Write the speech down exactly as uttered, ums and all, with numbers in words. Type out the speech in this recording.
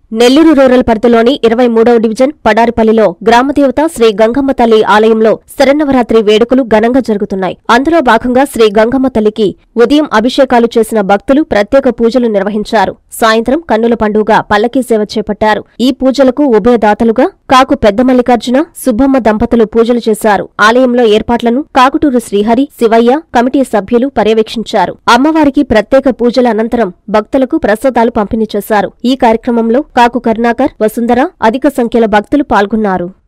Nellore rural పరిధిలోని ఇరవై మూడవ డివిజన్ పడారిపల్లిలో గ్రామదేవత శ్రీ గంగమ్మ తల్లి ఆలయంలో శరన్నవరాత్రి వేడుకలు ఘనంగా జరుగుతున్నాయి. అందులో భాగంగా శ్రీ గంగమ్మ తల్లికి ఉదయం అభిషేకాలు చేసిన భక్తులు ప్రత్యేక పూజలు నిర్వహించారు. సాయంత్రం కన్నుల పండుగ పల్లకీ సేవ చేపట్టారు. ఈ పూజలకు ఉభయదాతలుగా కాకు పెద్ద మల్లికార్జున, సుబ్బమ్మ దంపతులు పూజలు చేశారు. ఆలయంలో ఏర్పాట్లను కాకుటూరు శ్రీహరి, శివయ్య కమిటీ సభ్యులు పర్యవేక్షించారు. అమ్మవారికి ప్రత్యేక పూజల అనంతరం భక్తులకు ప్రసాదాలు పంపిణీ చేశారు. ఈ కార్యక్రమంలో కాకు కరుణాకర్, వసుంధర అధిక సంఖ్యలో భక్తులు పాల్గొన్నారు.